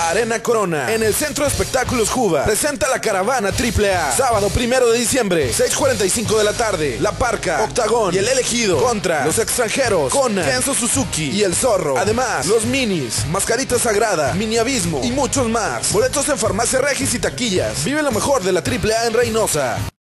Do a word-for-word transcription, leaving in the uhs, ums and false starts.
Arena Corona, en el Centro de Espectáculos Juba, presenta la Caravana Triple A. Sábado primero de diciembre, seis cuarenta y cinco de la tarde. La Parca, Octagón y El Elegido contra Los Extranjeros, Conan, Kenzo Suzuki y El Zorro. Además, Los Minis, Mascarita Sagrada, Mini Abismo y muchos más. Boletos en Farmacia Regis y taquillas. Vive lo mejor de la Triple A en Reynosa.